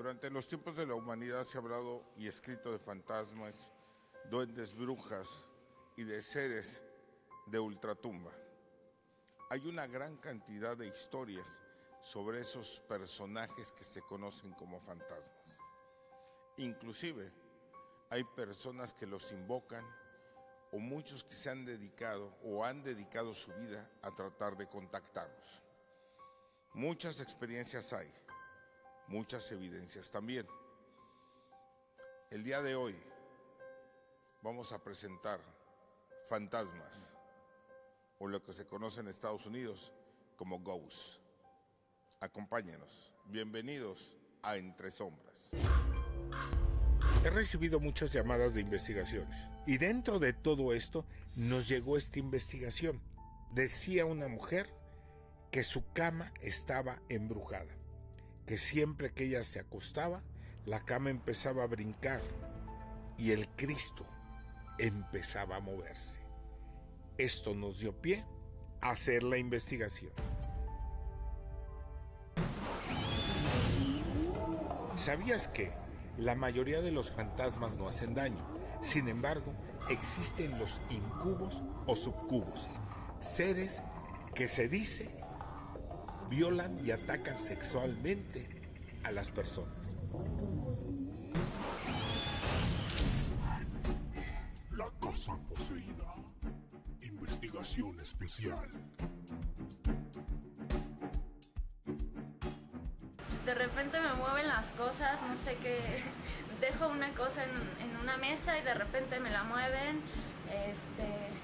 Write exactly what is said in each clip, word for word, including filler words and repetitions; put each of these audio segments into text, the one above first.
Durante los tiempos de la humanidad se ha hablado y escrito de fantasmas, duendes, brujas y de seres de ultratumba. Hay una gran cantidad de historias sobre esos personajes que se conocen como fantasmas. Inclusive hay personas que los invocan o muchos que se han dedicado o han dedicado su vida a tratar de contactarlos. Muchas experiencias hay, muchas evidencias también. El día de hoy vamos a presentar fantasmas, o lo que se conoce en Estados Unidos como ghosts. Acompáñenos, bienvenidos a Entre Sombras. He recibido muchas llamadas de investigaciones y dentro de todo esto nos llegó esta investigación. Decía una mujer que su cama estaba embrujada, que siempre que ella se acostaba, la cama empezaba a brincar y el Cristo empezaba a moverse. Esto nos dio pie a hacer la investigación. ¿Sabías que la mayoría de los fantasmas no hacen daño? Sin embargo, existen los incubos o subcubos, seres que se dice violan y atacan sexualmente a las personas. La casa poseída. Investigación especial. De repente me mueven las cosas, no sé qué. Dejo una cosa en, en una mesa y de repente me la mueven. Este.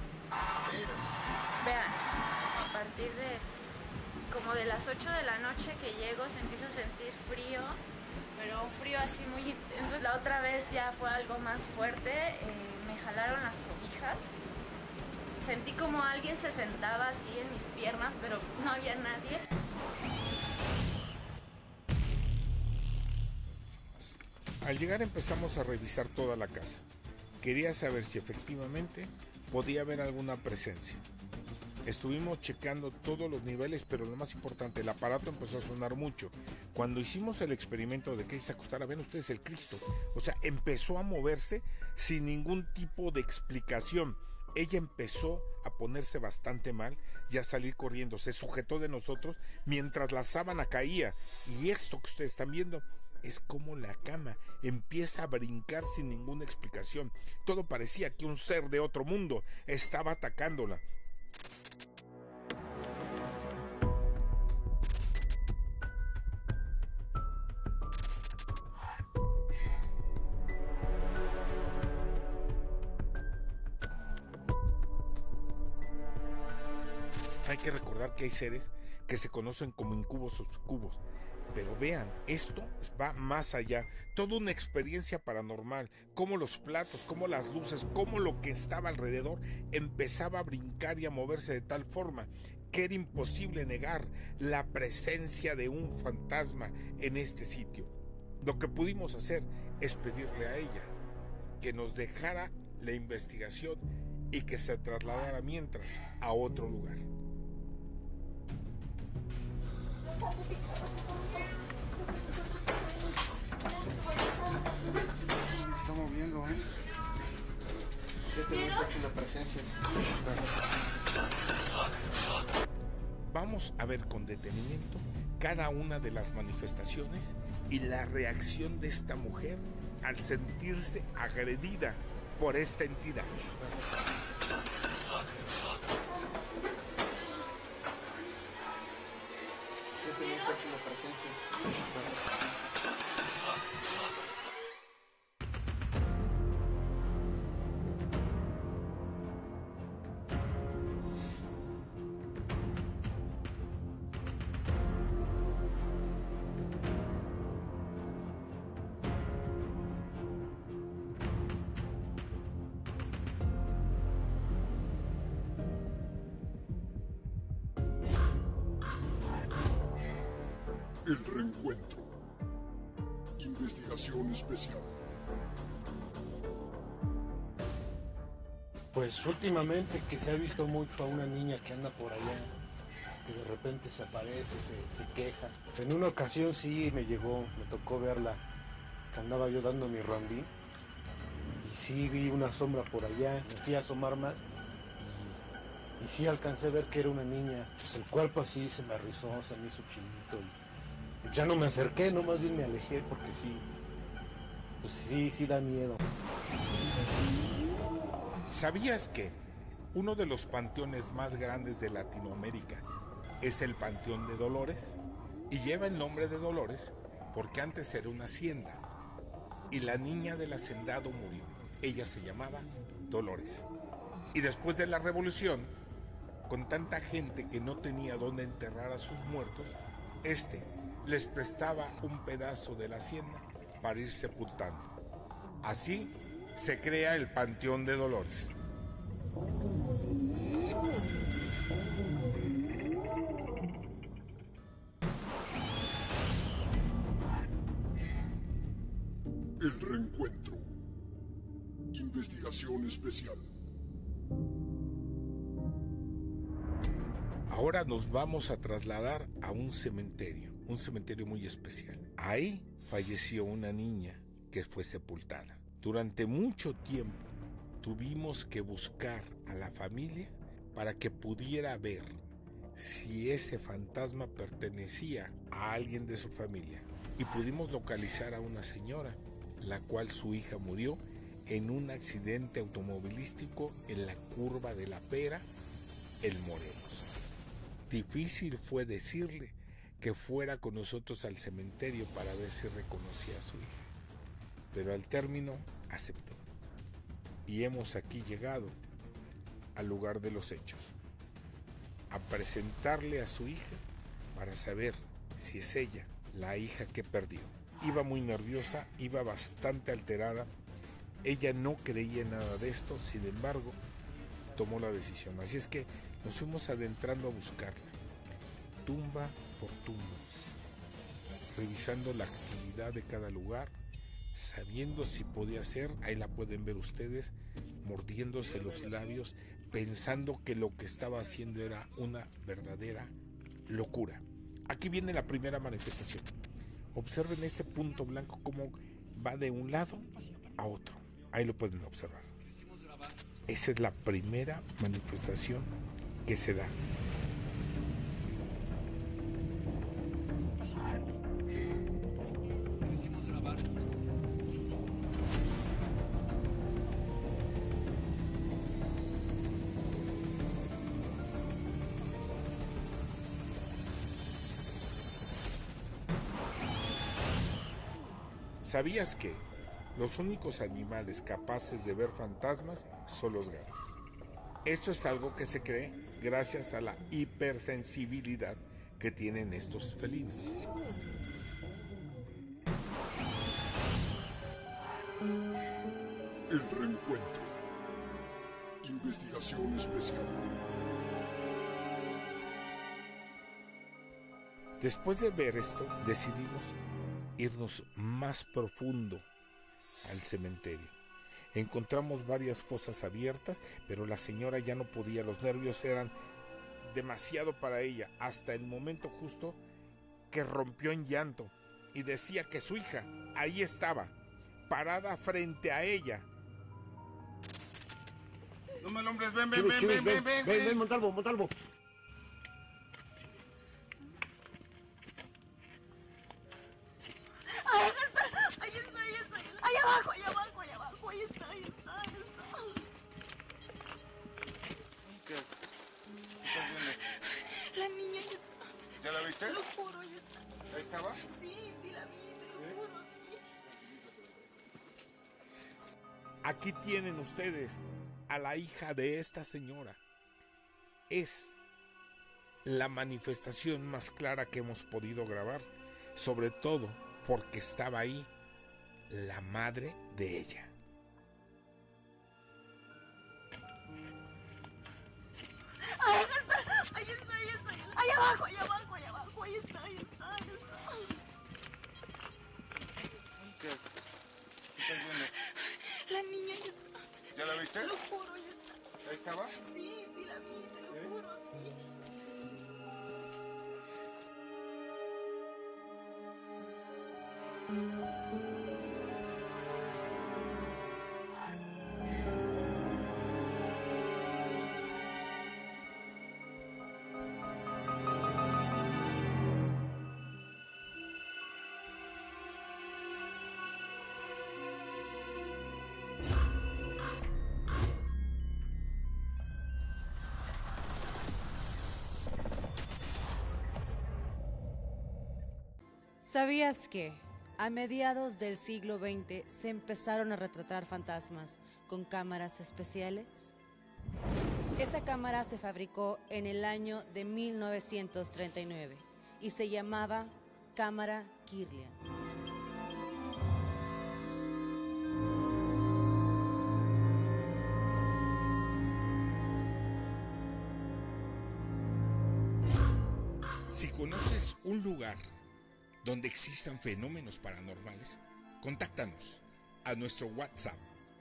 Vean, a partir de como de las ocho de la noche que llego se empieza a sentir frío, pero un frío así muy intenso. La otra vez ya fue algo más fuerte, eh, me jalaron las cobijas. Sentí como alguien se sentaba así en mis piernas, pero no había nadie. Al llegar empezamos a revisar toda la casa. Quería saber si efectivamente podía haber alguna presencia. Estuvimos checando todos los niveles, pero lo más importante, el aparato empezó a sonar mucho. Cuando hicimos el experimento de que se acostara, ven ustedes el Cristo, o sea, empezó a moverse sin ningún tipo de explicación. Ella empezó a ponerse bastante mal y a salir corriendo. Se sujetó de nosotros mientras la sábana caía. Y esto que ustedes están viendo es como la cama empieza a brincar sin ninguna explicación. Todo parecía que un ser de otro mundo estaba atacándola. Hay que recordar que hay seres que se conocen como incubos o subcubos. Pero vean, esto va más allá. Toda una experiencia paranormal. Cómo los platos, cómo las luces, cómo lo que estaba alrededor empezaba a brincar y a moverse de tal forma que era imposible negar la presencia de un fantasma en este sitio. Lo que pudimos hacer es pedirle a ella que nos dejara la investigación y que se trasladara mientras a otro lugar. Se está moviendo, ¿eh? Se te ve fuerte la presencia. Vamos a ver con detenimiento cada una de las manifestaciones y la reacción de esta mujer al sentirse agredida por esta entidad. Se te ve fuerte la presencia. El reencuentro. Investigación especial. Pues últimamente que se ha visto mucho a una niña que anda por allá, que de repente se aparece, se, se queja. En una ocasión sí me llegó, me tocó verla que andaba yo dando mi rondín. Y sí vi una sombra por allá, me fui a asomar más. Y, y sí alcancé a ver que era una niña. Pues el cuerpo así se me arrizó, se me hizo chinito. Y, y ya no me acerqué, no, más bien me alejé porque sí. Pues sí, sí da miedo. ¿Sabías que uno de los panteones más grandes de Latinoamérica es el Panteón de Dolores? Y lleva el nombre de Dolores porque antes era una hacienda y la niña del hacendado murió. Ella se llamaba Dolores. Y después de la revolución, con tanta gente que no tenía dónde enterrar a sus muertos, este les prestaba un pedazo de la hacienda para ir sepultando. Así se crea el Panteón de Dolores. El reencuentro. Investigación especial. Ahora nos vamos a trasladar a un cementerio, un cementerio muy especial. Ahí falleció una niña que fue sepultada. Durante mucho tiempo tuvimos que buscar a la familia para que pudiera ver si ese fantasma pertenecía a alguien de su familia. Y pudimos localizar a una señora, la cual su hija murió en un accidente automovilístico en la curva de La Pera, el Morelos. Difícil fue decirle que fuera con nosotros al cementerio para ver si reconocía a su hija, pero al término aceptó. Y hemos aquí llegado al lugar de los hechos, a presentarle a su hija para saber si es ella la hija que perdió. Iba muy nerviosa, iba bastante alterada. Ella no creía en nada de esto, sin embargo, tomó la decisión. Así es que nos fuimos adentrando a buscarla, tumba por tumba, revisando la actividad de cada lugar, sabiendo si podía ser, ahí la pueden ver ustedes, mordiéndose los labios, pensando que lo que estaba haciendo era una verdadera locura. Aquí viene la primera manifestación. Observen ese punto blanco cómo va de un lado a otro. Ahí lo pueden observar. Esa es la primera manifestación que se da. ¿Sabías que los únicos animales capaces de ver fantasmas son los gatos? Esto es algo que se cree gracias a la hipersensibilidad que tienen estos felinos. El reencuentro. Investigación especial. Después de ver esto, decidimos irnos más profundo al cementerio. Encontramos varias fosas abiertas, pero la señora ya no podía, los nervios eran demasiado para ella, hasta el momento justo que rompió en llanto y decía que su hija ahí estaba, parada frente a ella. No me hombres, ven, ven, Chivis, ven, Chivis, ven, ven, ven, ven, ven, Montalvo, Montalvo. Ahí está, ahí está, ahí está, ahí abajo, ahí abajo, ahí abajo, ahí está, ahí está, ahí está. ¿Qué? ¿Qué estás viendo? La niña ahí está. ¿Ya la viste? Te lo juro, ahí está. ¿Ahí estaba? Sí, sí la vi, te lo juro, sí. Aquí tienen ustedes a la hija de esta señora. Es la manifestación más clara que hemos podido grabar, sobre todo porque estaba ahí la madre de ella. Ahí está, ahí está, ahí está, ahí abajo, ahí abajo, ahí abajo, ahí está, ahí está, ahí está. ¿Qué? ¿Qué estás viendo? La niña ahí está. ¿Ya la viste? Te lo juro, ahí está. ¿Ahí estaba? Sí, sí la vi, te lo juro, sí. ¿Sabías que a mediados del siglo veinte se empezaron a retratar fantasmas con cámaras especiales? Esa cámara se fabricó en el año de mil novecientos treinta y nueve y se llamaba cámara Kirlian. Si conoces un lugar donde existan fenómenos paranormales, contáctanos a nuestro WhatsApp.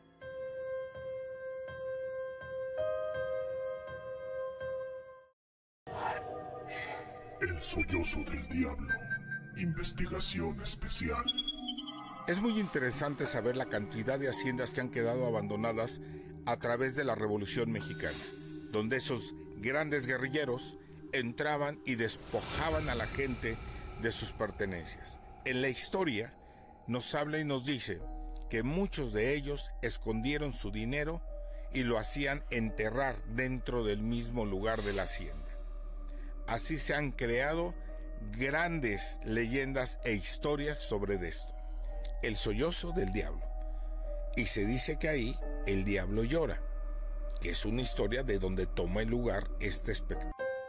El sollozo del diablo. Investigación especial. Es muy interesante saber la cantidad de haciendas que han quedado abandonadas a través de la Revolución Mexicana, donde esos grandes guerrilleros entraban y despojaban a la gente de sus pertenencias. En la historia nos habla y nos dice que muchos de ellos escondieron su dinero y lo hacían enterrar dentro del mismo lugar de la hacienda. Así se han creado grandes leyendas e historias sobre esto. El sollozo del diablo. Y se dice que ahí el diablo llora, que es una historia de donde toma el lugar este espectáculo.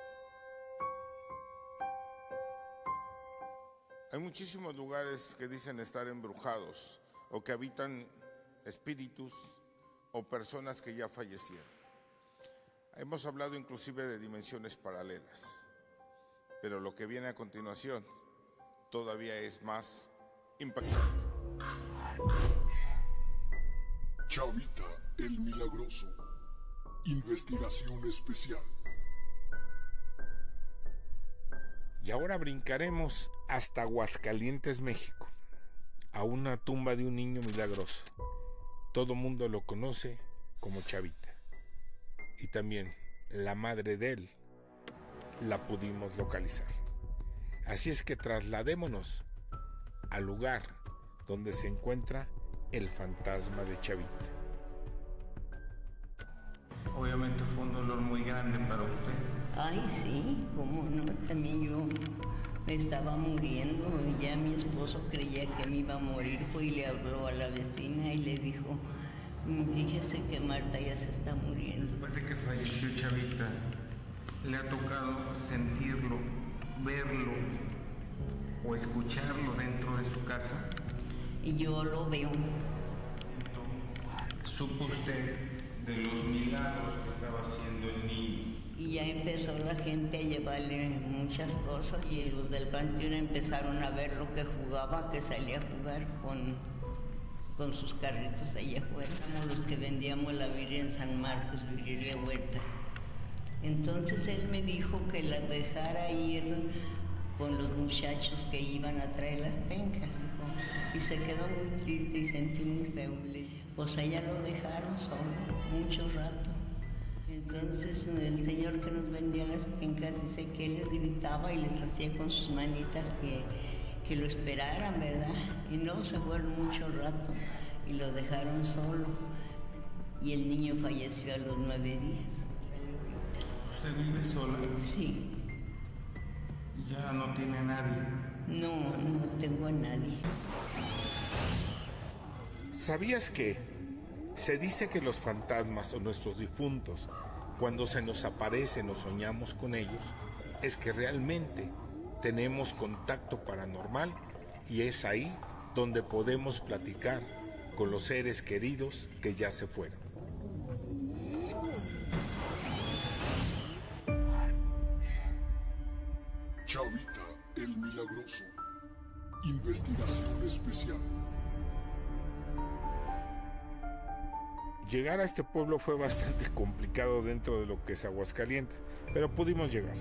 Hay muchísimos lugares que dicen estar embrujados o que habitan espíritus o personas que ya fallecieron. Hemos hablado inclusive de dimensiones paralelas, pero lo que viene a continuación todavía es más impactante. Chavita el Milagroso. Investigación especial. Y ahora brincaremos hasta Aguascalientes, México, a una tumba de un niño milagroso. Todo mundo lo conoce como Chavita. Y también la madre de él la pudimos localizar. Así es que trasladémonos al lugar donde se encuentra el fantasma de Chavita. Obviamente fue un dolor muy grande para usted. Ay, sí, cómo no, también yo me estaba muriendo y ya mi esposo creía que me iba a morir, fue y le habló a la vecina y le dijo, fíjese que Marta ya se está muriendo. Después de que falleció Chavita, ¿le ha tocado sentirlo, verlo o escucharlo dentro de su casa? Y yo lo veo. ¿Supo usted de los milagros que estaba haciendo el niño? Y ya empezó la gente a llevarle muchas cosas y los del panteón empezaron a ver lo que jugaba, que salía a jugar con, con sus carritos allá afuera. Como los que vendíamos la Virgen San Marcos, Virgería Huerta. Entonces él me dijo que la dejara ir con los muchachos que iban a traer las pencas, hijo. Y se quedó muy triste y sentí muy feo. Pues allá lo dejaron solo, mucho rato. Entonces el señor que nos vendía las pencas dice que él les gritaba y les hacía con sus manitas que, que lo esperaran, ¿verdad? Y no, se fueron mucho rato y lo dejaron solo. Y el niño falleció a los nueve días. ¿Usted vive sola? Sí. ¿Ya no tiene nadie? No, no tengo a nadie. ¿Sabías que se dice que los fantasmas o nuestros difuntos, cuando se nos aparecen o soñamos con ellos, es que realmente tenemos contacto paranormal y es ahí donde podemos platicar con los seres queridos que ya se fueron? Chavita el Milagroso. Investigación especial. Llegar a este pueblo fue bastante complicado dentro de lo que es Aguascalientes, pero pudimos llegar.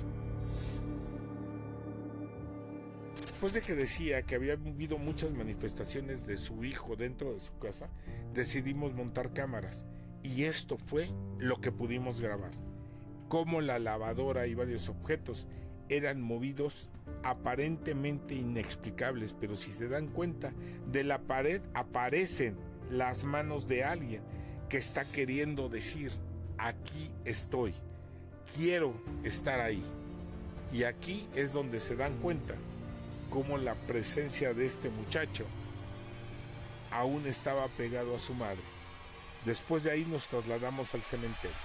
Después de que decía que había habido muchas manifestaciones de su hijo dentro de su casa, decidimos montar cámaras y esto fue lo que pudimos grabar. Cómo la lavadora y varios objetos eran movidos aparentemente inexplicables, pero si se dan cuenta, de la pared aparecen las manos de alguien que está queriendo decir, aquí estoy, quiero estar ahí. Y aquí es donde se dan cuenta cómo la presencia de este muchacho aún estaba pegado a su madre. Después de ahí nos trasladamos al cementerio.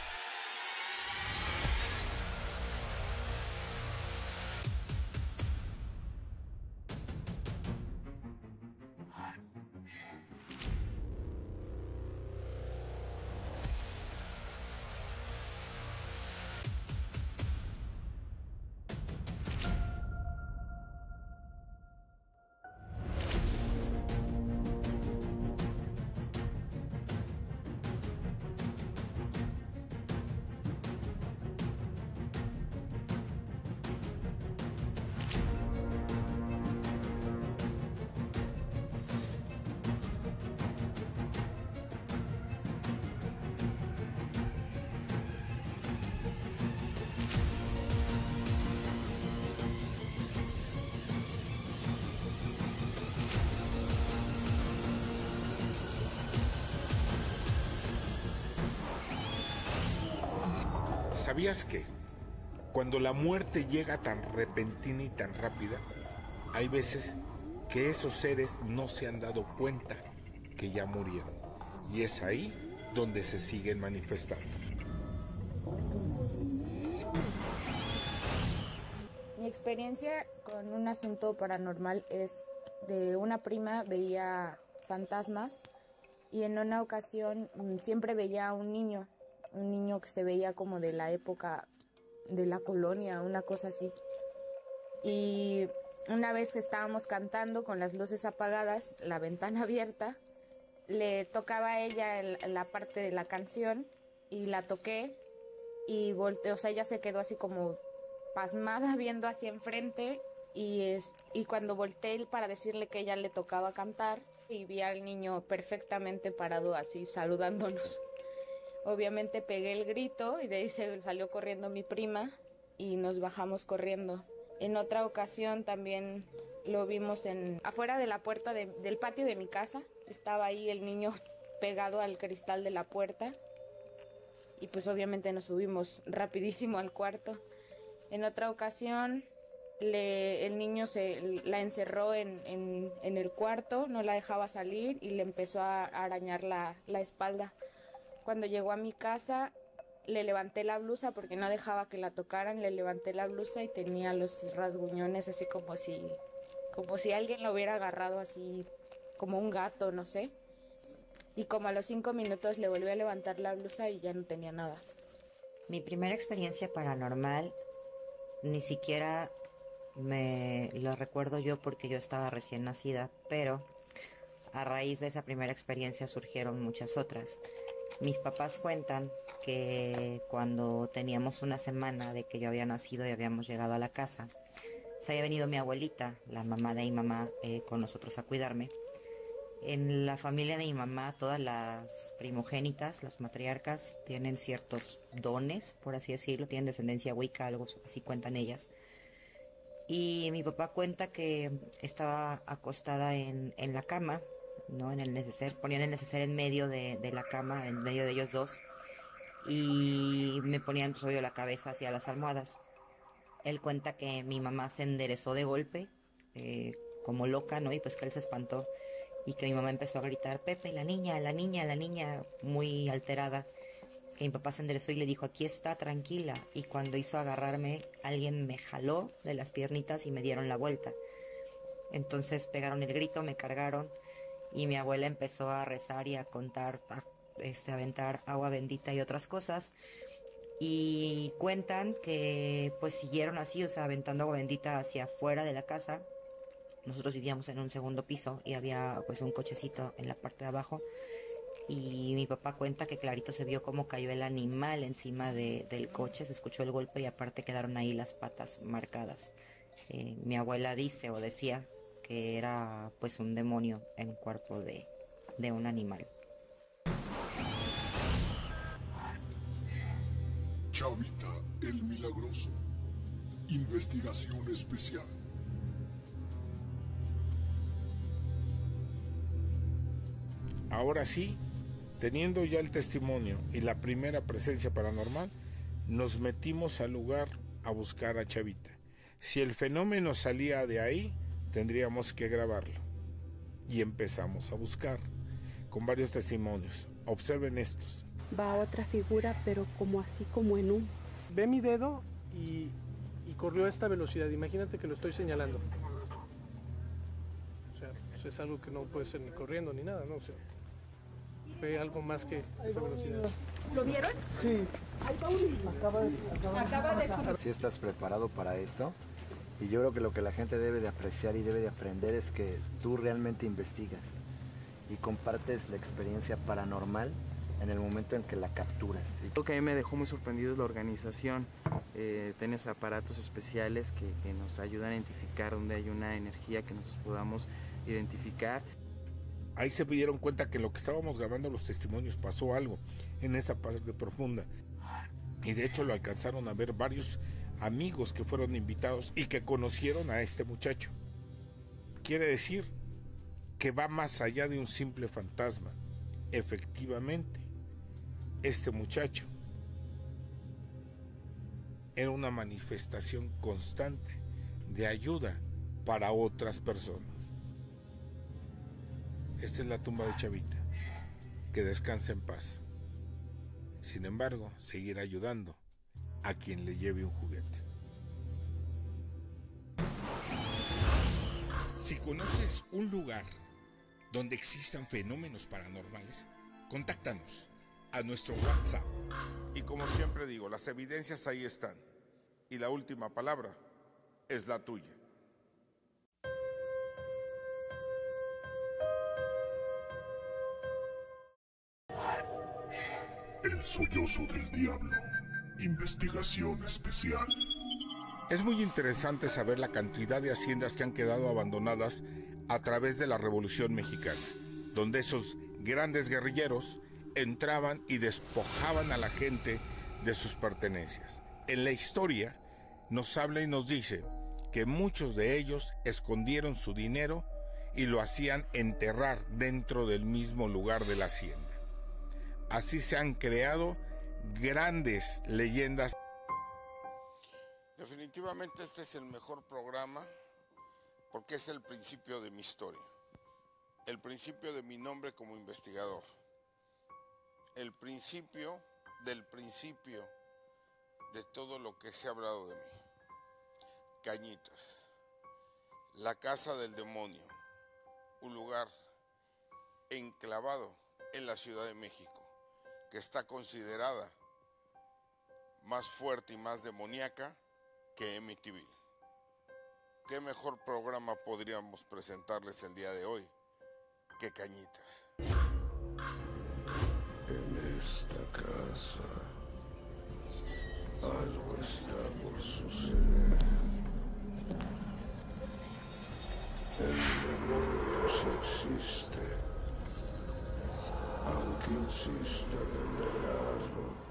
¿Sabías que cuando la muerte llega tan repentina y tan rápida, hay veces que esos seres no se han dado cuenta que ya murieron? Y es ahí donde se siguen manifestando. Mi experiencia con un asunto paranormal es de una prima, veía fantasmas y en una ocasión siempre veía a un niño. Un niño que se veía como de la época de la colonia, una cosa así. Y una vez que estábamos cantando con las luces apagadas, la ventana abierta, le tocaba a ella el, la parte de la canción y la toqué y volteó, o sea, ella se quedó así como pasmada viendo hacia enfrente y, es, y cuando volteé para decirle que ella le tocaba cantar y vi al niño perfectamente parado así saludándonos. Obviamente pegué el grito y de ahí se salió corriendo mi prima y nos bajamos corriendo. En otra ocasión también lo vimos en afuera de la puerta de, del patio de mi casa. Estaba ahí el niño pegado al cristal de la puerta y pues obviamente nos subimos rapidísimo al cuarto. En otra ocasión le, el niño se la encerró en, en, en el cuarto, no la dejaba salir y le empezó a, a arañar la, la espalda. Cuando llegó a mi casa, le levanté la blusa porque no dejaba que la tocaran, le levanté la blusa y tenía los rasguñones así como si, como si alguien lo hubiera agarrado así, como un gato, no sé. Y como a los cinco minutos le volví a levantar la blusa y ya no tenía nada. Mi primera experiencia paranormal ni siquiera me lo recuerdo yo porque yo estaba recién nacida, pero a raíz de esa primera experiencia surgieron muchas otras. Mis papás cuentan que cuando teníamos una semana de que yo había nacido y habíamos llegado a la casa, se había venido mi abuelita, la mamá de mi mamá, eh, con nosotros a cuidarme. En la familia de mi mamá, todas las primogénitas, las matriarcas, tienen ciertos dones, por así decirlo, tienen descendencia wicca, algo así cuentan ellas. Y mi papá cuenta que estaba acostada en, en la cama, ¿no? En el neceser, ponían el neceser en medio de, de la cama, en medio de ellos dos, y me ponían pues, obvio, la cabeza hacia las almohadas. Él cuenta que mi mamá se enderezó de golpe, eh, como loca, ¿no? Y pues que él se espantó, y que mi mamá empezó a gritar, Pepe, la niña, la niña, la niña, muy alterada. Que mi papá se enderezó y le dijo, aquí está, tranquila, y cuando hizo agarrarme, alguien me jaló de las piernitas y me dieron la vuelta. Entonces pegaron el grito, me cargaron, y mi abuela empezó a rezar y a contar, a este, aventar agua bendita y otras cosas, y cuentan que pues siguieron así, o sea, aventando agua bendita hacia afuera de la casa. Nosotros vivíamos en un segundo piso y había pues un cochecito en la parte de abajo, y mi papá cuenta que clarito se vio cómo cayó el animal encima de, del coche, se escuchó el golpe y aparte quedaron ahí las patas marcadas. Eh, mi abuela dice o decía que era pues un demonio en cuerpo de, de un animal. Chavita el Milagroso. Investigación especial. Ahora sí, teniendo ya el testimonio y la primera presencia paranormal, nos metimos al lugar a buscar a Chavita. Si el fenómeno salía de ahí, tendríamos que grabarlo. Y empezamos a buscar con varios testimonios. Observen estos. Va otra figura, pero como así como en un... Ve mi dedo y, y corrió a esta velocidad. Imagínate que lo estoy señalando. O sea, pues es algo que no puede ser ni corriendo ni nada, ¿no? O sea, fue algo más que esa velocidad. ¿Lo vieron? Sí. Ahí va un... Acaba de... Acaba de... Si estás preparado para esto, y yo creo que lo que la gente debe de apreciar y debe de aprender es que tú realmente investigas y compartes la experiencia paranormal en el momento en que la capturas. Lo que a mí me dejó muy sorprendido es la organización. Eh, tienes aparatos especiales que, que nos ayudan a identificar dónde hay una energía que nosotros podamos identificar. Ahí se dieron cuenta que en lo que estábamos grabando los testimonios pasó algo en esa parte profunda. Y de hecho lo alcanzaron a ver varios amigos que fueron invitados y que conocieron a este muchacho. Quiere decir que va más allá de un simple fantasma. Efectivamente, este muchacho era una manifestación constante de ayuda para otras personas. Esta es la tumba de Chavita. Que descanse en paz. Sin embargo, seguir ayudando a quien le lleve un juguete. Si conoces un lugar donde existan fenómenos paranormales, contáctanos a nuestro WhatsApp. Y como siempre digo, las evidencias ahí están. Y la última palabra es la tuya. El sollozo del diablo. Investigación especial. Es muy interesante saber la cantidad de haciendas que han quedado abandonadas a través de la Revolución Mexicana, donde esos grandes guerrilleros entraban y despojaban a la gente de sus pertenencias. En la historia nos habla y nos dice que muchos de ellos escondieron su dinero y lo hacían enterrar dentro del mismo lugar de la hacienda. Así se han creado grandes leyendas. Definitivamente este es el mejor programa porque es el principio de mi historia, el principio de mi nombre como investigador, el principio del principio de todo lo que se ha hablado de mí. Cañitas, la casa del demonio, un lugar enclavado en la Ciudad de México, que está considerada más fuerte y más demoníaca que Amityville. ¿Qué mejor programa podríamos presentarles el día de hoy que Cañitas? En esta casa algo está por suceder. El demonio sí existe, aunque insistan en negarlo.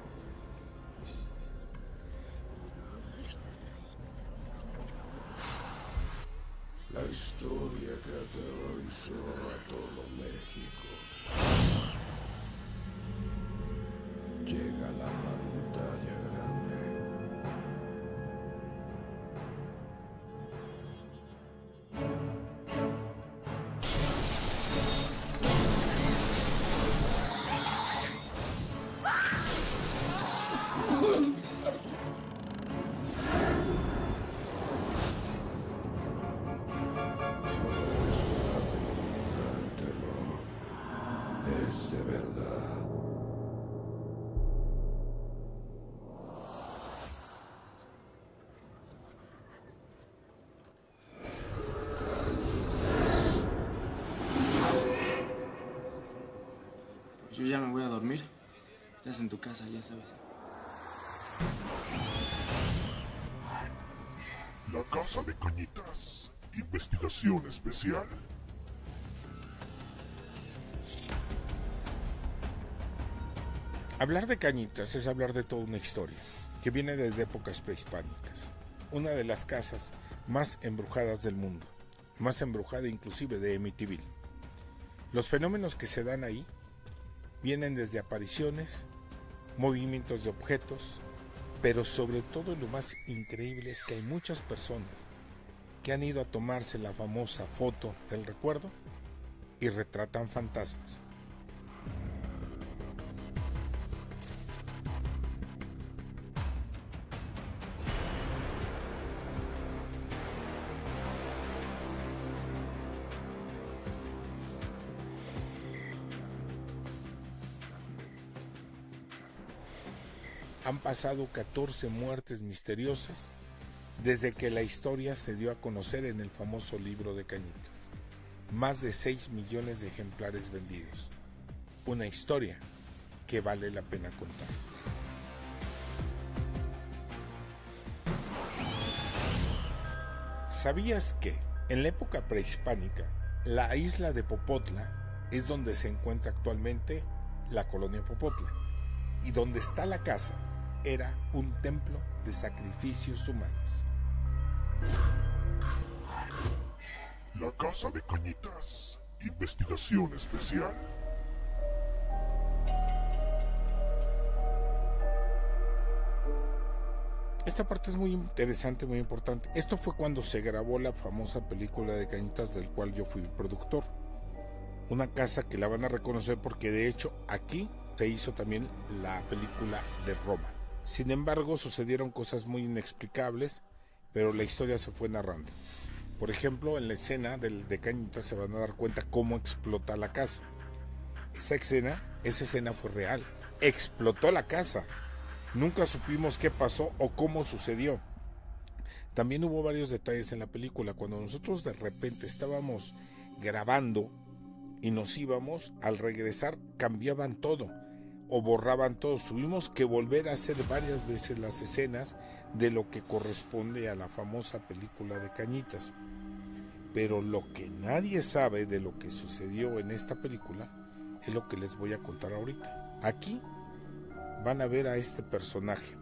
La historia que aterrorizó a todo México llega a la pantalla grande. Yo ya me voy a dormir. Estás en tu casa, ya sabes. La Casa de Cañitas. Investigación especial. Hablar de Cañitas es hablar de toda una historia que viene desde épocas prehispánicas. Una de las casas más embrujadas del mundo, más embrujada inclusive de Amityville. Los fenómenos que se dan ahí vienen desde apariciones, movimientos de objetos, pero sobre todo lo más increíble es que hay muchas personas que han ido a tomarse la famosa foto del recuerdo y retratan fantasmas. Han pasado catorce muertes misteriosas desde que la historia se dio a conocer en el famoso libro de Cañitas. Más de seis millones de ejemplares vendidos. Una historia que vale la pena contar. ¿Sabías que en la época prehispánica la isla de Popotla es donde se encuentra actualmente la colonia Popotla? Y donde está la casa era un templo de sacrificios humanos. La Casa de Cañitas. Investigación especial. Esta parte es muy interesante, muy importante. Esto fue cuando se grabó la famosa película de Cañitas, del cual yo fui productor. Una casa que la van a reconocer porque de hecho aquí se hizo también la película de Roma. Sin embargo, sucedieron cosas muy inexplicables, pero la historia se fue narrando. Por ejemplo, en la escena del, de Cañitas se van a dar cuenta cómo explota la casa. Esa escena, esa escena fue real. Explotó la casa. Nunca supimos qué pasó o cómo sucedió. También hubo varios detalles en la película. Cuando nosotros de repente estábamos grabando y nos íbamos, al regresar cambiaban todo o borraban todo. Tuvimos que volver a hacer varias veces las escenas de lo que corresponde a la famosa película de Cañitas. Pero lo que nadie sabe de lo que sucedió en esta película es lo que les voy a contar ahorita. Aquí van a ver a este personaje.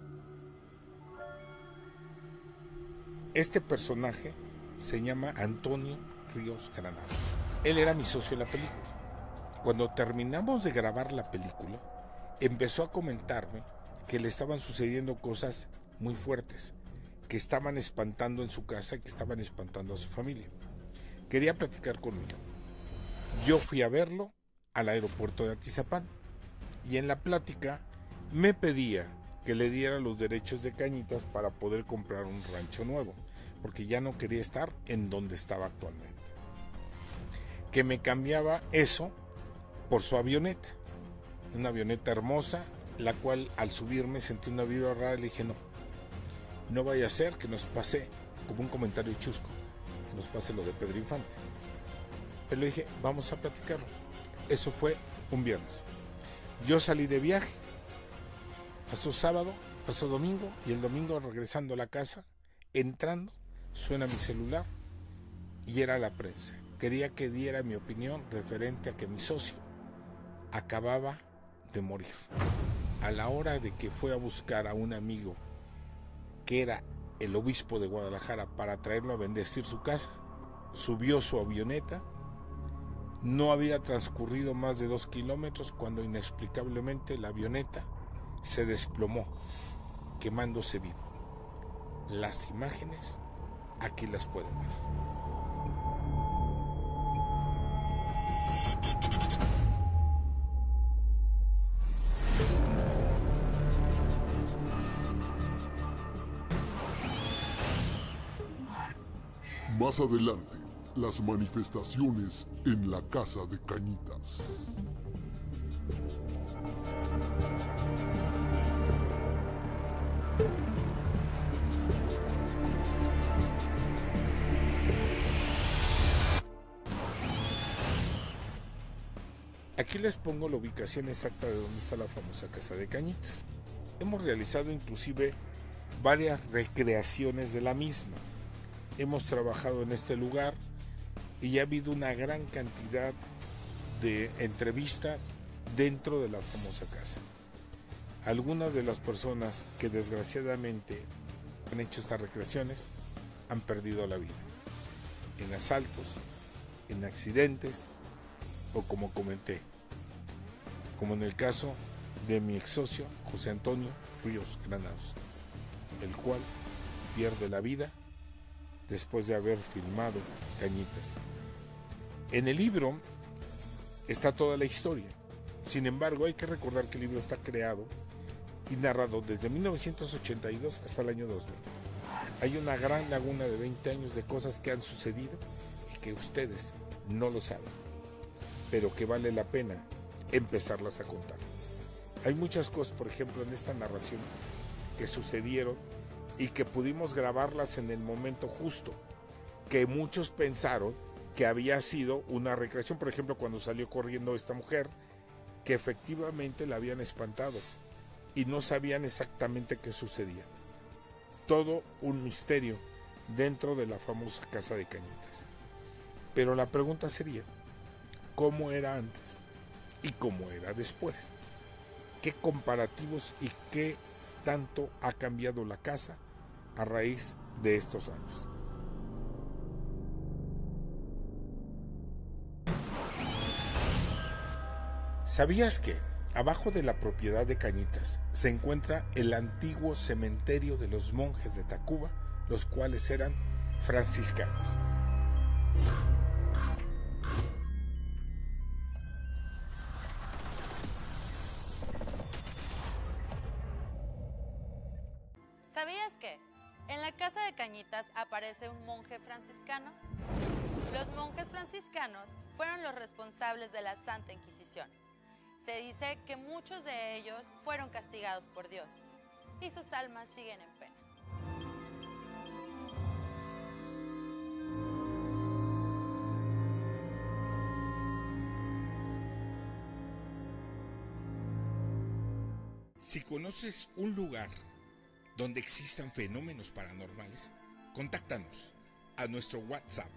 Este personaje se llama Antonio Ríos Granados. Él era mi socio en la película. Cuando terminamos de grabar la película, empezó a comentarme que le estaban sucediendo cosas muy fuertes, que estaban espantando en su casa, que estaban espantando a su familia. Quería platicar conmigo. Yo fui a verlo al aeropuerto de Atizapán y en la plática me pedía que le diera los derechos de Cañitas para poder comprar un rancho nuevo, porque ya no quería estar en donde estaba actualmente. Que me cambiaba eso por su avioneta, una avioneta hermosa, la cual al subirme sentí una vibra rara y le dije no, no vaya a ser que nos pase, como un comentario chusco, que nos pase lo de Pedro Infante. Pero le dije, vamos a platicarlo. Eso fue un viernes. Yo salí de viaje, pasó sábado, pasó domingo, y el domingo regresando a la casa, entrando, suena mi celular y era la prensa. Quería que diera mi opinión referente a que mi socio acababa de morir. A la hora de que fue a buscar a un amigo que era el obispo de Guadalajara para traerlo a bendecir su casa, subió su avioneta. No había transcurrido más de dos kilómetros cuando inexplicablemente la avioneta se desplomó, quemándose vivo. Las imágenes aquí las pueden ver. Más adelante, las manifestaciones en la Casa de Cañitas. Aquí les pongo la ubicación exacta de donde está la famosa Casa de Cañitas. Hemos realizado inclusive varias recreaciones de la misma. Hemos trabajado en este lugar y ya ha habido una gran cantidad de entrevistas dentro de la famosa casa. Algunas de las personas que desgraciadamente han hecho estas recreaciones han perdido la vida en asaltos, en accidentes o como comenté, como en el caso de mi ex socio José Antonio Ríos Granados, el cual pierde la vida después de haber filmado Cañitas. En el libro está toda la historia. Sin embargo, hay que recordar que el libro está creado y narrado desde mil novecientos ochenta y dos hasta el año dos mil. Hay una gran laguna de veinte años de cosas que han sucedido y que ustedes no lo saben, pero que vale la pena empezarlas a contar. Hay muchas cosas, por ejemplo, en esta narración que sucedieron y que pudimos grabarlas en el momento justo, que muchos pensaron que había sido una recreación. Por ejemplo, cuando salió corriendo esta mujer, que efectivamente la habían espantado y no sabían exactamente qué sucedía. Todo un misterio dentro de la famosa Casa de Cañitas. Pero la pregunta sería, ¿cómo era antes y cómo era después? ¿Qué comparativos y qué tanto ha cambiado la casa a raíz de estos años? ¿Sabías que abajo de la propiedad de Cañitas se encuentra el antiguo cementerio de los monjes de Tacuba, los cuales eran franciscanos? ¿Sabías que en la Casa de Cañitas aparece un monje franciscano? Los monjes franciscanos fueron los responsables de la Santa Inquisición. Se dice que muchos de ellos fueron castigados por Dios y sus almas siguen en pena. Si conoces un lugar donde existan fenómenos paranormales, contáctanos a nuestro WhatsApp.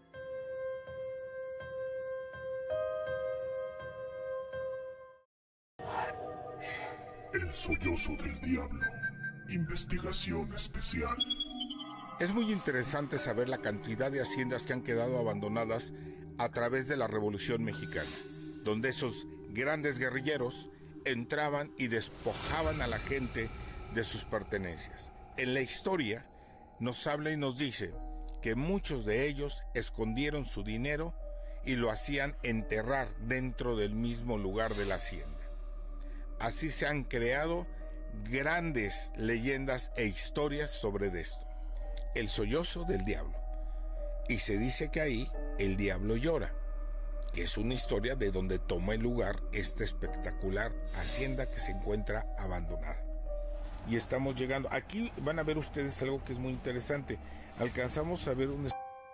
El sollozo del diablo. Investigación especial. Es muy interesante saber la cantidad de haciendas que han quedado abandonadas a través de la Revolución Mexicana, donde esos grandes guerrilleros entraban y despojaban a la gente de sus pertenencias. En la historia nos habla y nos dice que muchos de ellos escondieron su dinero y lo hacían enterrar dentro del mismo lugar de la hacienda. Así se han creado grandes leyendas e historias sobre esto. El sollozo del diablo. Y se dice que ahí el diablo llora, que es una historia de donde toma el lugar esta espectacular hacienda que se encuentra abandonada. Y estamos llegando, aquí van a ver ustedes algo que es muy interesante. Alcanzamos a ver un...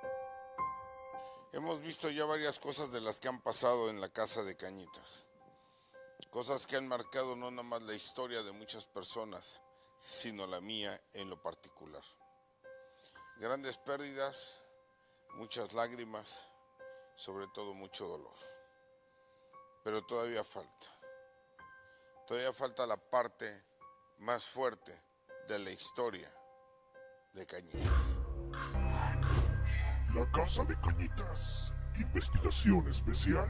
Hemos visto ya varias cosas de las que han pasado en la Casa de Cañitas. Cosas que han marcado no nada más la historia de muchas personas, sino la mía en lo particular. Grandes pérdidas, muchas lágrimas, sobre todo mucho dolor. Pero todavía falta. Todavía falta la parte más fuerte de la historia de Cañitas. La Casa de Cañitas. Investigación especial.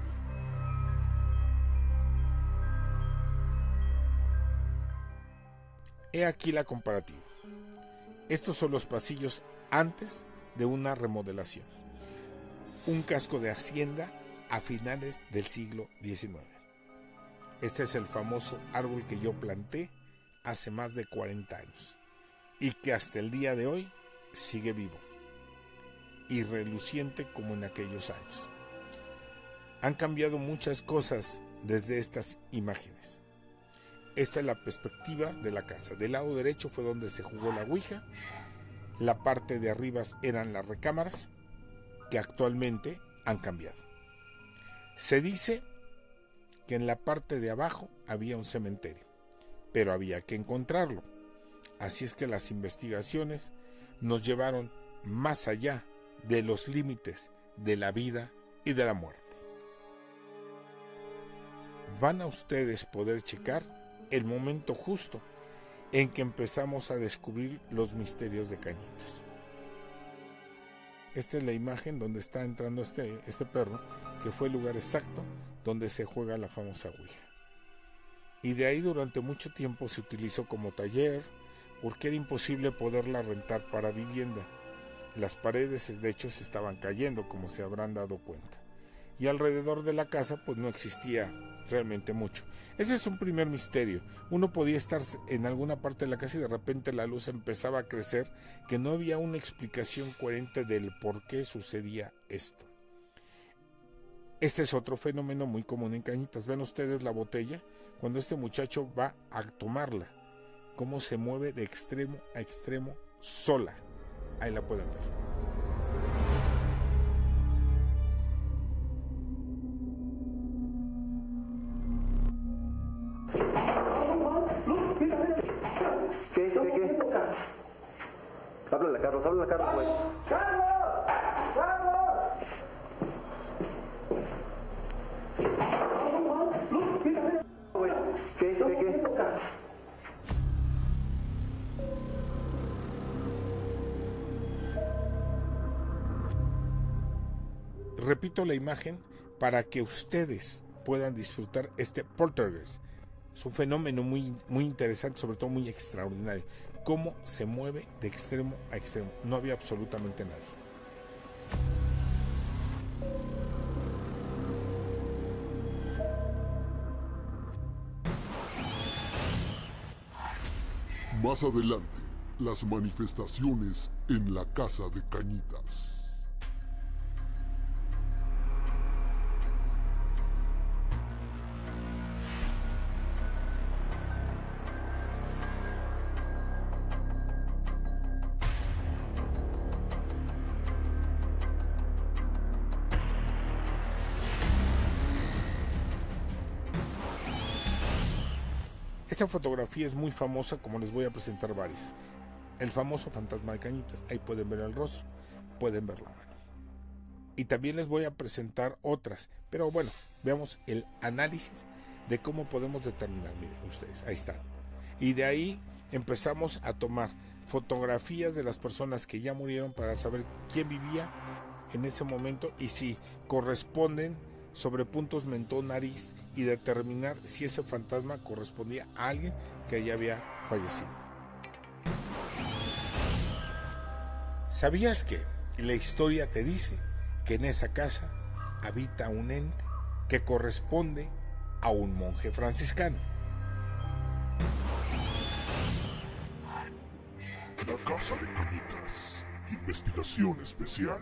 He aquí la comparativa. Estos son los pasillos antes de una remodelación. Un casco de hacienda a finales del siglo diecinueve. Este es el famoso árbol que yo planté hace más de cuarenta años y que hasta el día de hoy sigue vivo y reluciente como en aquellos años. Han cambiado muchas cosas desde estas imágenes. Esta es la perspectiva de la casa. Del lado derecho fue donde se jugó la ouija. La parte de arriba eran las recámaras, que actualmente han cambiado. Se dice que en la parte de abajo había un cementerio, pero había que encontrarlo. Así es que las investigaciones nos llevaron más allá de los límites de la vida y de la muerte. Van a ustedes poder checar el momento justo en que empezamos a descubrir los misterios de Cañitas. Esta es la imagen donde está entrando este, este perro, que fue el lugar exacto donde se juega la famosa ouija. Y de ahí durante mucho tiempo se utilizó como taller, porque era imposible poderla rentar para vivienda. las paredes de hecho se estaban cayendo, como se habrán dado cuenta. Y alrededor de la casa pues no existía realmente mucho. Ese es un primer misterio. Uno podía estar en alguna parte de la casa y de repente la luz empezaba a crecer, que no había una explicación coherente del por qué sucedía esto. Este es otro fenómeno muy común en Cañitas. Ven ustedes la botella, cuando este muchacho va a tomarla, cómo se mueve de extremo a extremo sola. Ahí la pueden ver. ¿Qué? ¿Qué? ¿Qué? Háblale a Carlos, háblale a Carlos, güey. ¡Carlos! ¡Carlos! ¿Qué? ¿Qué? ¿Qué? Repito la imagen para que ustedes puedan disfrutar este poltergeist. Es un fenómeno muy, muy interesante, sobre todo muy extraordinario. Cómo se mueve de extremo a extremo. No había absolutamente nadie. Más adelante, las manifestaciones en la casa de Cañitas. Esta fotografía es muy famosa, como les voy a presentar varias. El famoso fantasma de Cañitas. Ahí pueden ver el rostro, pueden ver la mano. Y también les voy a presentar otras. Pero bueno, veamos el análisis de cómo podemos determinar. Miren ustedes, ahí están. Y de ahí empezamos a tomar fotografías de las personas que ya murieron para saber quién vivía en ese momento y si corresponden sobre puntos mentón, nariz, y determinar si ese fantasma correspondía a alguien que ya había fallecido. ¿Sabías que la historia te dice que en esa casa habita un ente que corresponde a un monje franciscano? La casa de Cañitas, investigación especial.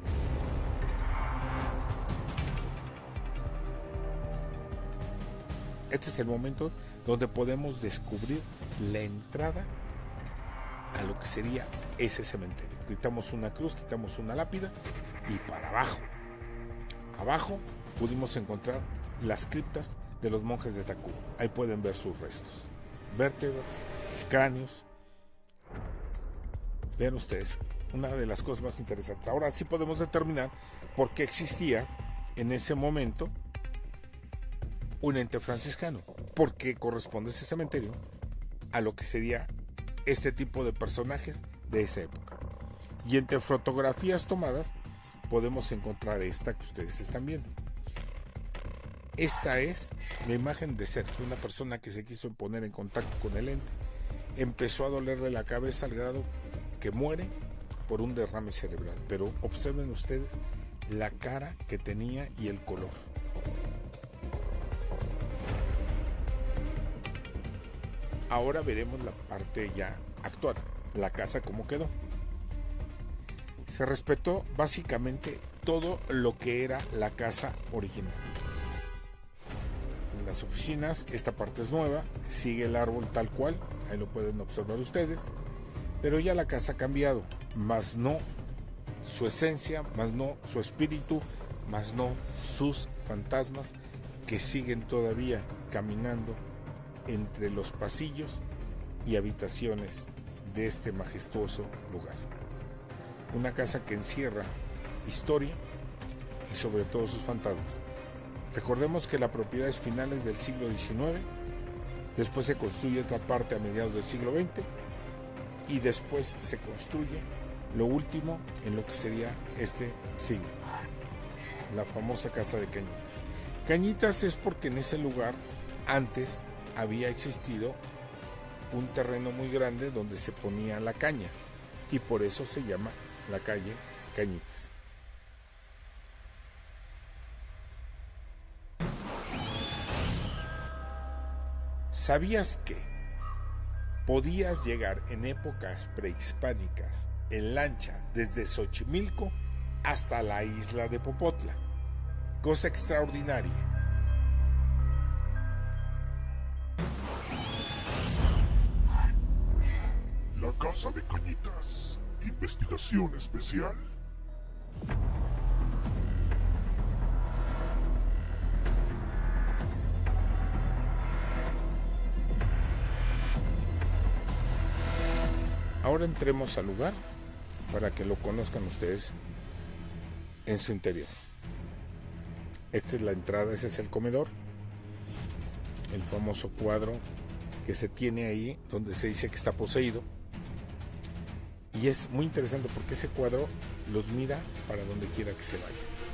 Este es el momento donde podemos descubrir la entrada a lo que sería ese cementerio. Quitamos una cruz, quitamos una lápida y para abajo. Abajo pudimos encontrar las criptas de los monjes de Tacuba. Ahí pueden ver sus restos. Vértebras, cráneos. Vean ustedes, una de las cosas más interesantes. Ahora sí podemos determinar por qué existía en ese momento un ente franciscano, porque corresponde ese cementerio a lo que sería este tipo de personajes de esa época. Y entre fotografías tomadas podemos encontrar esta que ustedes están viendo. Esta es la imagen de Sergio, una persona que se quiso poner en contacto con el ente. Empezó a dolerle la cabeza al grado que muere por un derrame cerebral. Pero observen ustedes la cara que tenía y el color. Ahora veremos la parte ya actual, la casa cómo quedó. Se respetó básicamente todo lo que era la casa original. En las oficinas, esta parte es nueva, sigue el árbol tal cual, ahí lo pueden observar ustedes, pero ya la casa ha cambiado, más no su esencia, más no su espíritu, más no sus fantasmas que siguen todavía caminando entre los pasillos y habitaciones de este majestuoso lugar. Una casa que encierra historia y sobre todo sus fantasmas. Recordemos que la propiedad es finales del siglo diecinueve, después se construye otra parte a mediados del siglo veinte y después se construye lo último en lo que sería este siglo, la famosa casa de Cañitas. Cañitas es porque en ese lugar antes había existido un terreno muy grande donde se ponía la caña y por eso se llama la calle Cañitas. ¿Sabías que podías llegar en épocas prehispánicas en lancha desde Xochimilco hasta la isla de Popotla? Cosa extraordinaria. La Casa de Cañitas. Investigación especial. Ahora entremos al lugar para que lo conozcan ustedes en su interior. Esta es la entrada, ese es el comedor. El famoso cuadro que se tiene ahí donde se dice que está poseído. Y es muy interesante porque ese cuadro los mira para donde quiera que se vaya.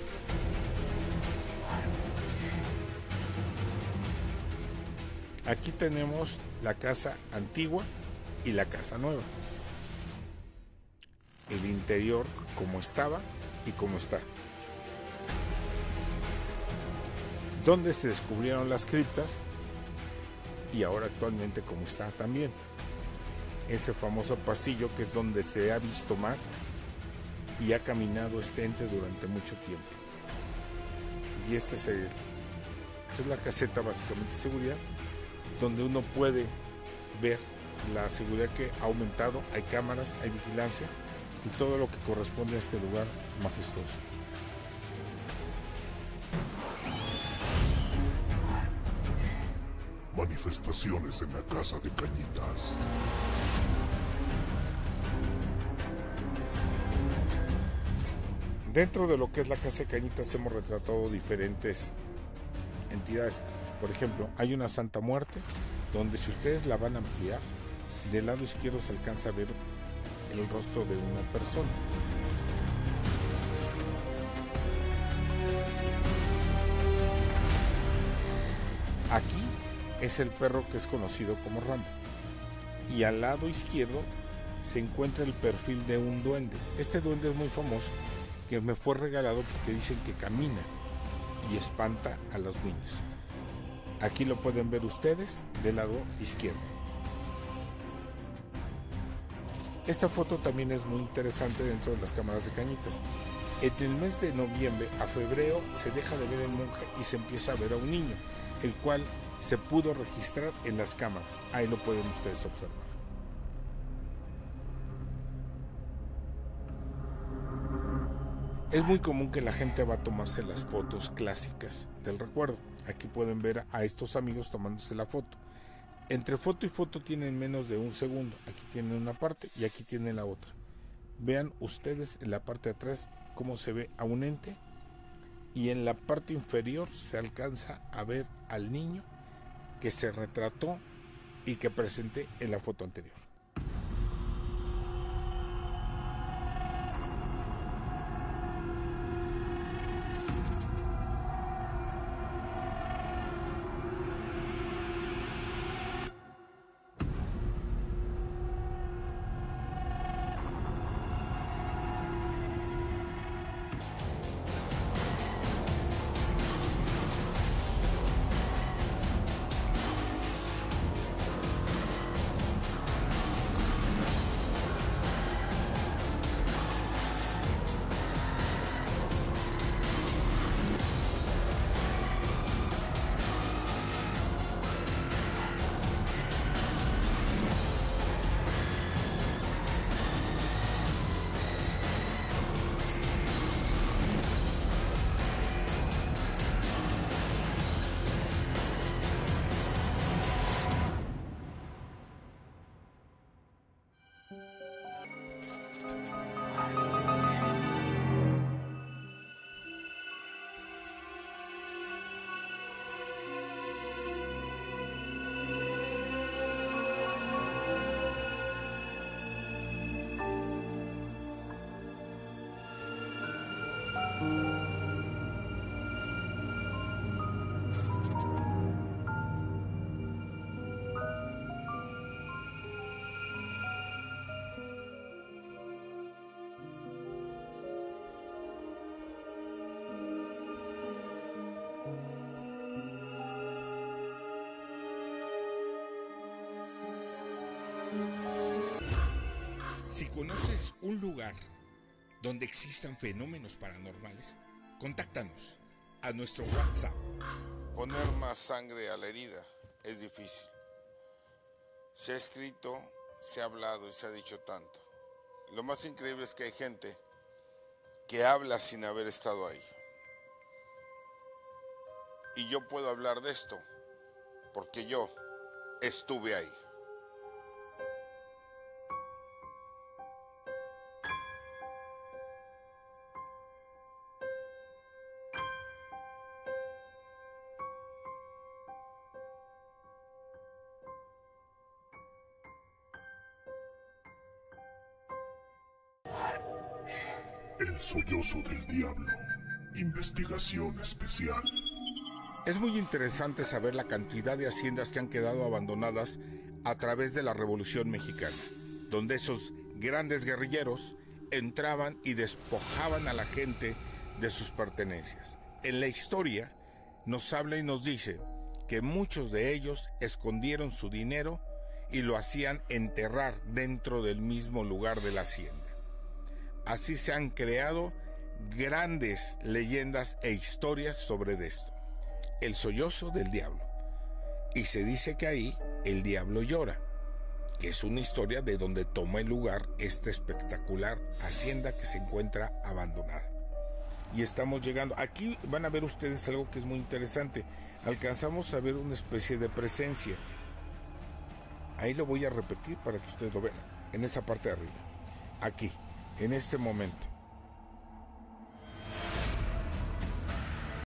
Aquí tenemos la casa antigua y la casa nueva. El interior como estaba y como está. Donde se descubrieron las criptas y ahora actualmente como está también. Ese famoso pasillo que es donde se ha visto más y ha caminado este ente durante mucho tiempo. Y este es, el, esta es la caseta básicamente de seguridad, donde uno puede ver la seguridad que ha aumentado, hay cámaras, hay vigilancia y todo lo que corresponde a este lugar majestuoso. Manifestaciones en la Casa de Cañitas. Dentro de lo que es la Casa de Cañitas hemos retratado diferentes entidades. Por ejemplo, hay una Santa Muerte, donde si ustedes la van a ampliar, del lado izquierdo se alcanza a ver el rostro de una persona. Aquí es el perro que es conocido como Rambo. Y al lado izquierdo se encuentra el perfil de un duende. Este duende es muy famoso, que me fue regalado porque dicen que camina y espanta a los niños. Aquí lo pueden ver ustedes del lado izquierdo. Esta foto también es muy interesante dentro de las cámaras de Cañitas. En el mes de noviembre a febrero se deja de ver el monje y se empieza a ver a un niño, el cual se pudo registrar en las cámaras. Ahí lo pueden ustedes observar. Es muy común que la gente va a tomarse las fotos clásicas del recuerdo. Aquí pueden ver a estos amigos tomándose la foto. Entre foto y foto tienen menos de un segundo. Aquí tienen una parte y aquí tienen la otra. Vean ustedes en la parte de atrás cómo se ve a un ente y en la parte inferior se alcanza a ver al niño que se retrató y que presenté en la foto anterior. Si conoces un lugar donde existan fenómenos paranormales, contáctanos a nuestro WhatsApp. Poner más sangre a la herida es difícil. Se ha escrito, se ha hablado y se ha dicho tanto. Lo más increíble es que hay gente que habla sin haber estado ahí. Y yo puedo hablar de esto porque yo estuve ahí. El sollozo del diablo. Investigación especial. Es muy interesante saber la cantidad de haciendas que han quedado abandonadas a través de la Revolución Mexicana, donde esos grandes guerrilleros entraban y despojaban a la gente de sus pertenencias. En la historia nos habla y nos dice que muchos de ellos escondieron su dinero y lo hacían enterrar dentro del mismo lugar de la hacienda. Así se han creado grandes leyendas e historias sobre esto. El sollozo del diablo. Y se dice que ahí el diablo llora, que es una historia de donde toma el lugar esta espectacular hacienda que se encuentra abandonada. Y estamos llegando, aquí van a ver ustedes algo que es muy interesante. Alcanzamos a ver una especie de presencia. Ahí lo voy a repetir para que ustedes lo vean, en esa parte de arriba. Aquí, en este momento.